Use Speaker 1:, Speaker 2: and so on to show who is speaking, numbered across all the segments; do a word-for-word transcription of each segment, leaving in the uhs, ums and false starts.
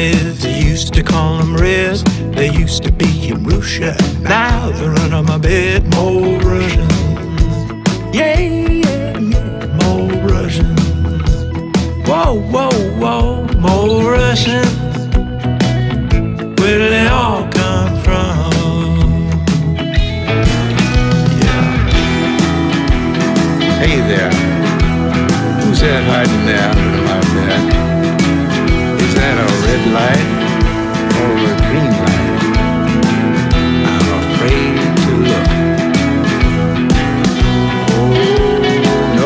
Speaker 1: is, they used to call them Reds. They used to be in Russia, now they're under my bed. More Russians, yeah, yeah, yeah, more Russians. Whoa, whoa, whoa, more Russians. Where do they all come from? Yeah. Hey there, who's that hiding there under my bed? Is that a red light or a green light? I'm afraid to look. Oh no.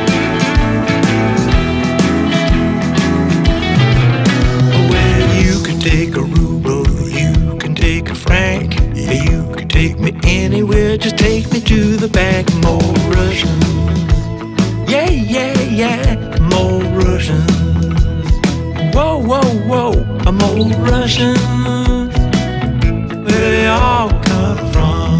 Speaker 1: Well, you can take a ruble, you can take a franc, yeah, you can take me anywhere, just take me to the bank. More Russians, yeah, yeah, yeah, more Russians. Whoa, whoa, whoa, I'm old Russians. Where they all come from?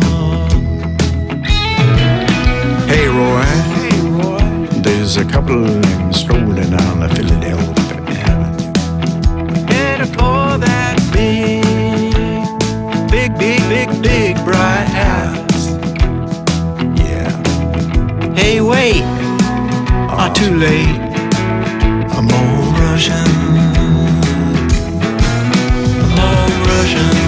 Speaker 1: Hey Roy, hey Roy, there's a couple of them strolling down the Philadelphia Avenue, headed for that big, big, big, big, big bright house. Yeah. Hey, wait, not too late. I'm old Russian. Russian.